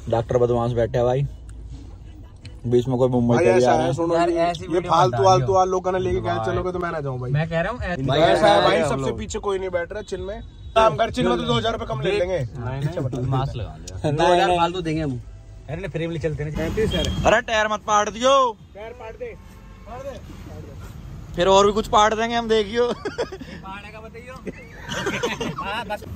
Doctor बदमाश बैठे है भाई, बीच में कोई मुंबई चले जा रहा है। सुनो ये फालतू लोग ना लेके गए चलोगे तो मैं ना जाऊँ भाई। मैं कह रहा हूँ ऐसा है भाई, सबसे पीछे कोई नहीं बैठ रहा। चिल में काम कर, चिल में तो 2000 रुपए कम ले लेंगे। मास्क लगा लिया, 2000 फालतू देंगे हम। अरे फ्रेम ले चलते हैं। अरे टायर मत पाड़ दियो, टायर पाड़ दे। फिर और भी कुछ पाड़ देंगे हम, देखियो। पाड़ेगा बताइयो। बस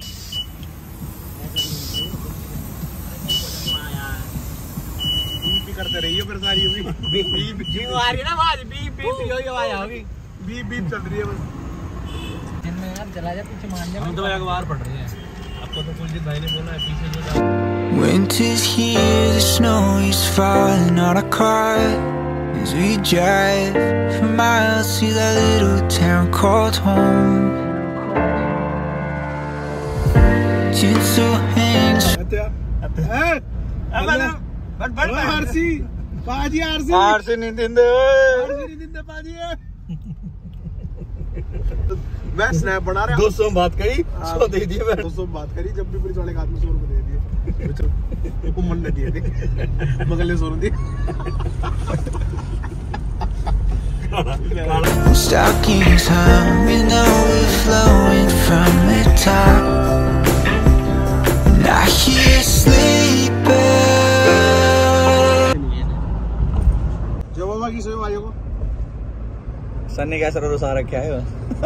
करते रहिए फिर सारी बीप आ रही है ना आवाज, बीप बीप यही आवाज होगी, बीप बीप चल रही है बस। दिन में यार चला जा पीछे मान जा, हम तो एक बार पड़ रही है। आपको तो कुलजीत भाई ने बोला है पीछे जो जा। Winter's here, the snow is falling on our car as we drive for miles to that little town called home. Tinsel hangs. आरसी पाजी, आरसी नहीं दिंदे पाजी। मैं स्नैप बना रहा हूं। 200 बात करी, 100 दे दिए। मैं 200 बात करी, जब भी पुलिस वाले के हाथ में 100 रुपए दे दिए। को मन न दिए थे मगले 100 दिए। Stuck in time, we know we're flowing from the top. Not here sleeping. की सेवाइयों को सन्नी कैसा रुसा रखा है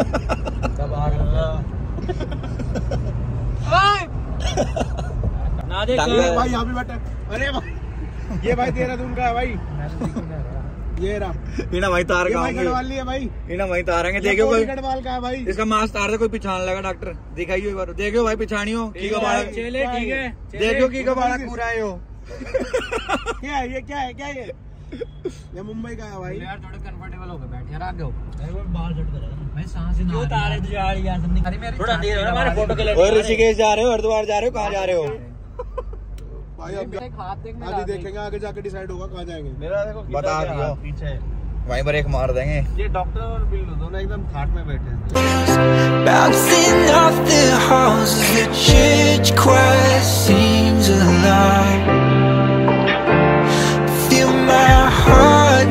ना देख भाई, यहाँ भी बैठा। अरे भाई ये भाई देहरादून का है भाई। ये रहा इना भाई तार का गढ़वाल है भाई, इना भाई तारेंगे। देखियो कोई गढ़वाल का है भाई, इसका मास्क तार दे कोई पिछाण लगा। डॉक्टर दिखाइयो एक बार, देखियो भाई पिछाणियो की का बाड़ा। चले ठीक है, देखियो की का बाड़ा पूरा है यो। क्या है ये, क्या है ये मुंबई का है भाई। यार थोड़े कंफर्टेबल हो गए, बैठ यार आगे हो। अरे वो बाल झट कर भाई, सांस ही ना क्यों तारे तुझे यार नहीं। अरे मेरे थोड़ा देर है, हमारे फोटो के लिए। और ऋषिकेश जा रहे हो, हरिद्वार जा रहे हो, कहां जा रहे हो भाई? अब आगे देखेंगे, आगे जाके डिसाइड होगा कहां जाएंगे। मेरा देखो बता दियो, पीछे वहीं पर एक मार देंगे। ये डॉक्टर और बिल्लू दोनों एकदम थाट में बैठे हैं। Bouncing off the halls as the church choir seems alive. Feel my heart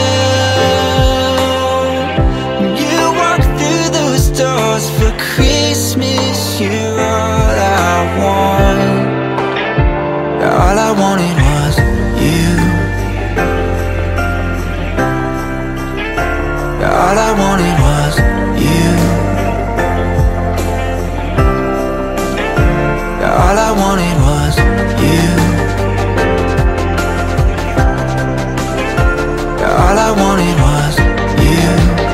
melt. You walk through those doors for Christmas. You're all I want. All I wanted was you. All I wanted was you. All I wanted was you. All I wanted was you.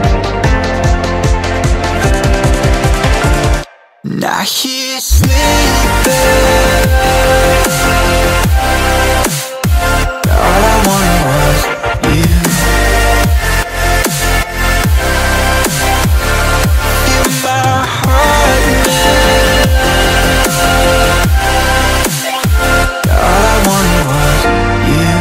Now he's sleeping. All I wanted was you. Feel my heart melt. All I wanted was you.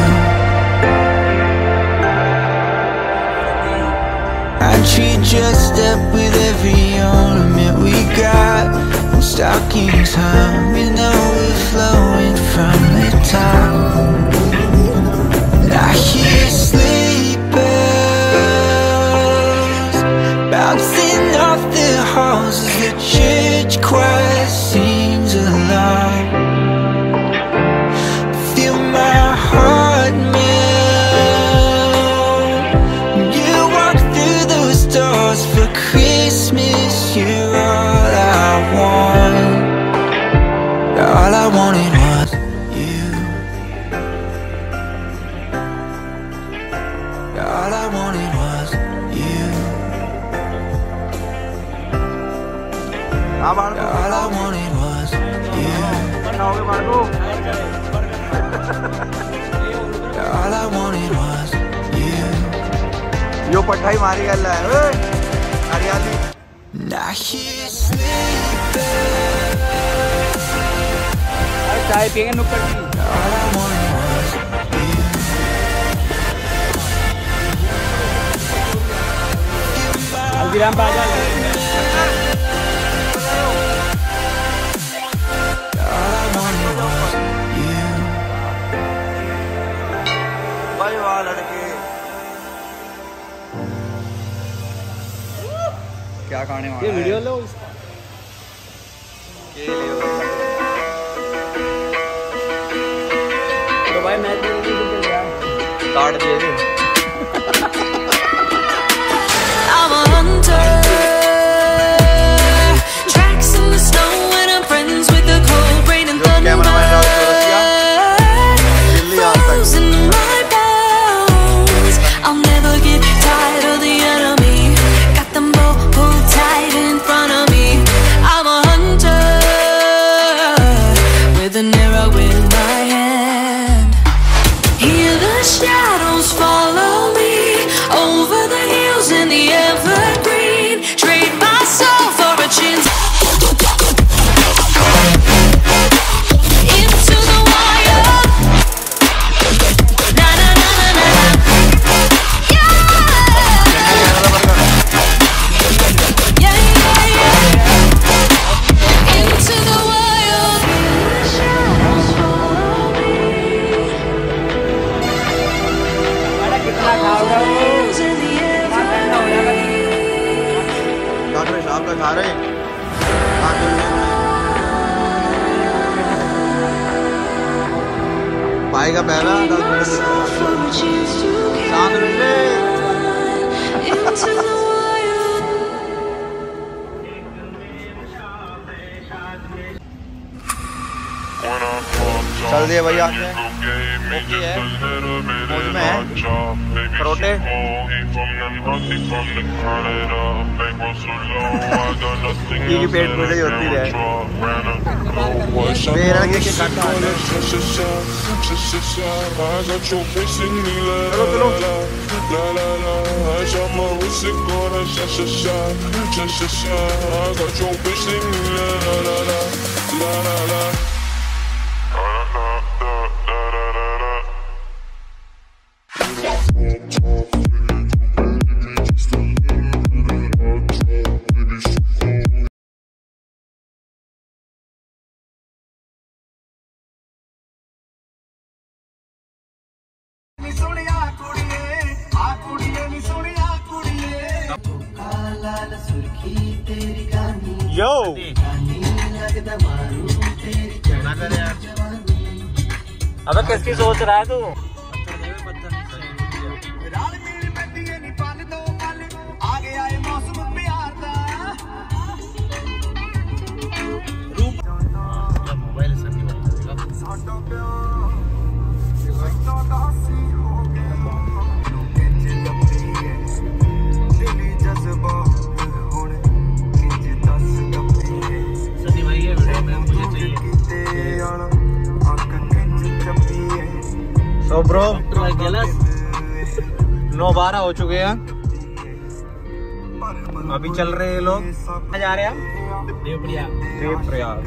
I treat your step with every ornament we got. I'm stuck in time, you know we're flowing from the top. Now hear sleepers bouncing off the halls as the church choir sings alive. Feel my heart melt. You walk through those doors for Christmas. You're all I want. All I wanted was you. All I wanted was you. All I wanted was you. All I wanted was you. यो पठाई मारी गल है हरियाली। Now he's sleeping. चाय पियेंगे नुक्कड़ की। All I wanted was you. Haldiram बाजार। All I wanted was you. क्या खाने वाला ये वीडियो लो तो भाई मैं काट दिए I'm a hunter, tracks in the snow and I'm friends with the cold rain and thunder. Frozen in my bones, I'll never get tired of the enemy. Got them both pulled tight in front of me. I'm a hunter with an arrow in my hand. Hear the shadows follow me over the hills in the evergreen. Trade my soul for a chance. Into the wire. Na na na na na. Yeah. Yeah yeah yeah. Into the wire. The shadows follow me. Doctor साहब का खा रहे भाई का पहला चल दिए भैया उसमें है परोठे की पेट पूरी होती है मेरा के काटना यो अबे किसकी सोच रहा है तू So bro 9:12 हो चुके हैं अभी चल रहे हैं लोग कहाँ जा रहे हैं हम देवप्रयाग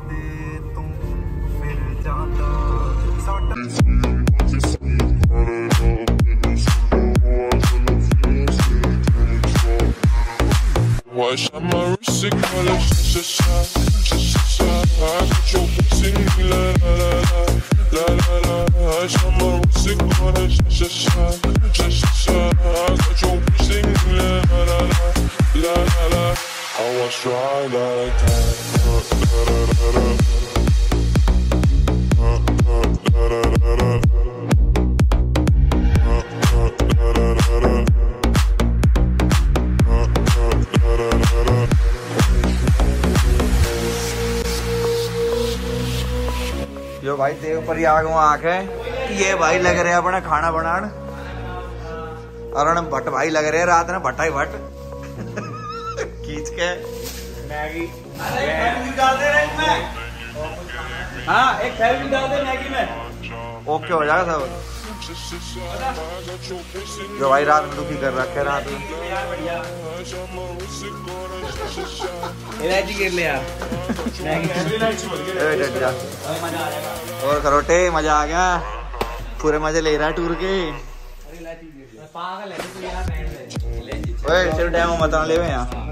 जो भाई देवप्रयाग में आके ये भाई लग रहे अपना खाना बनान और भट्ट भाई लग रहे रात में भट्टा ही भट्ट खींच के मैगी डाल दे रहे इसमें हाँ एक सैलड डाल दे मैगी में ओके हो जाएगा सब जो भाई रात में दुखी कर रखे रात में इलायची गिर ले यार और खरोटे मजा आ गया पूरे मजे ले रहा है टूर के सिर्फ डैम मत ले यहाँ